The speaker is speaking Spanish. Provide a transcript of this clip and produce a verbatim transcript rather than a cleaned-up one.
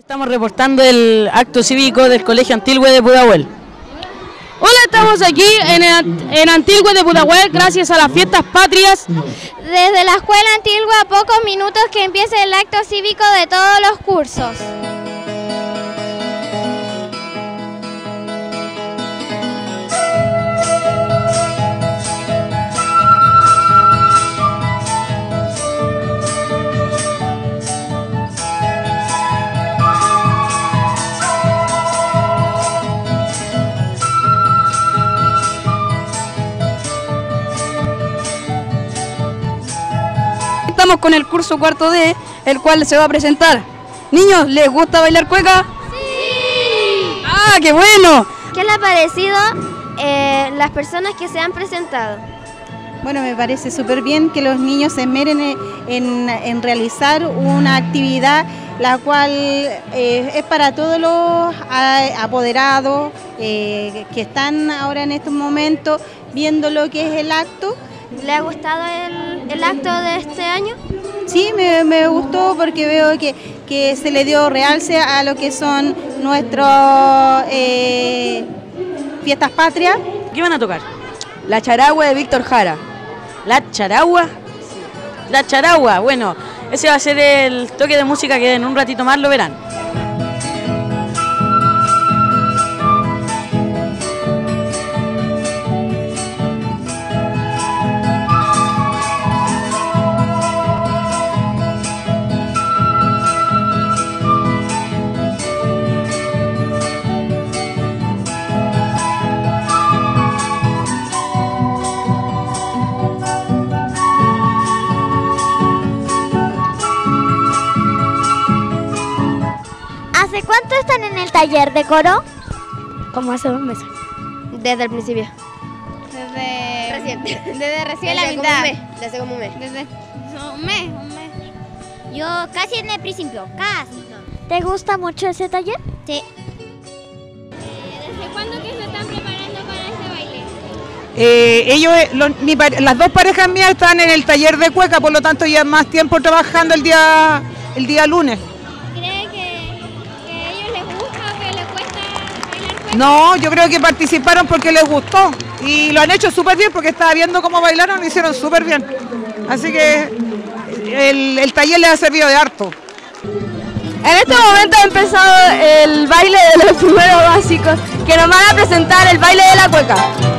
Estamos reportando el acto cívico del Colegio Antilgüe de Pudahuel. Hola, estamos aquí en, el, en Antilgüe de Pudahuel gracias a las fiestas patrias. Desde la escuela Antilgüe a pocos minutos que empiece el acto cívico de todos los cursos. Estamos con el curso cuarto D, el cual se va a presentar. Niños, ¿les gusta bailar cueca? ¡Sí! ¡Ah, qué bueno! ¿Qué le ha parecido eh, las personas que se han presentado? Bueno, me parece súper bien que los niños se esmeren en, en realizar una actividad la cual eh, es para todos los apoderados eh, que están ahora en estos momentos viendo lo que es el acto. ¿Le ha gustado el, el acto de este año? Sí, me, me gustó porque veo que, que se le dio realce a lo que son nuestras eh, fiestas patrias. ¿Qué van a tocar? La charagua de Víctor Jara. ¿La charagua? Sí. La charagua, bueno, ese va a ser el toque de música que en un ratito más lo verán. ¿Hace cuánto están en el taller de coro? Como hace dos meses. Desde el principio. Desde Recién. Desde recién Desde la mitad. como un mes. Desde como un mes. Desde un mes, un mes. Yo casi en el principio, casi. ¿Te gusta mucho ese taller? Sí. ¿Desde cuándo que se están preparando para este baile? Eh, ellos, los, mi, las dos parejas mías están en el taller de cueca, por lo tanto ya más tiempo trabajando el día, el día lunes. ¿Cree que, que a ellos les gusta o que les cuesta bailar cueca? No, yo creo que participaron porque les gustó y lo han hecho súper bien porque estaba viendo cómo bailaron, lo hicieron súper bien. Así que el, el taller les ha servido de harto. En este momento ha empezado el baile de los primeros básicos, que nos van a presentar el baile de la cueca.